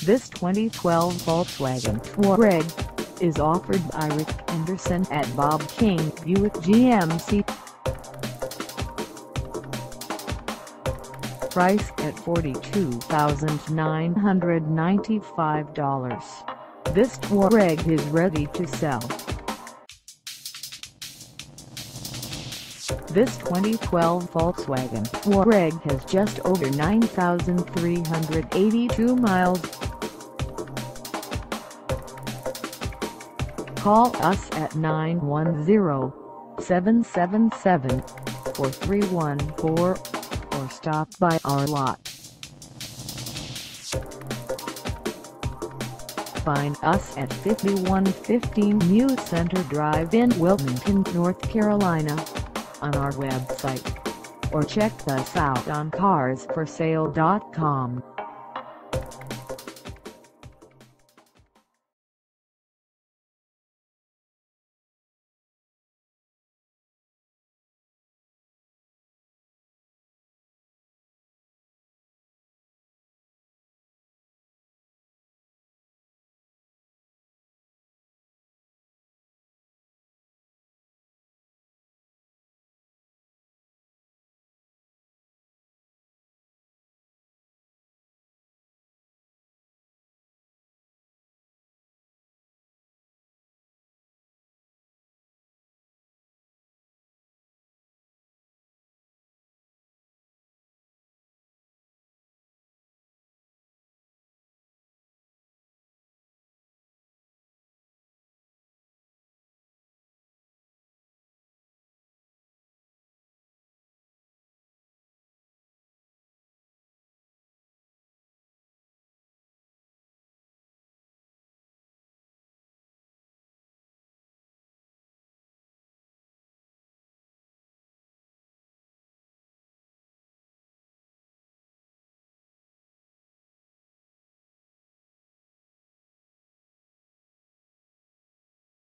This 2012 Volkswagen Touareg is offered by Rick Anderson at Bob King Buick GMC. Price at $42,995. This Touareg is ready to sell. This 2012 Volkswagen Touareg has just over 9,382 miles. Call us at 910-777-4314 or stop by our lot. Find us at 5115 New Center Drive in Wilmington, North Carolina, on our website, or check us out on carsforsale.com.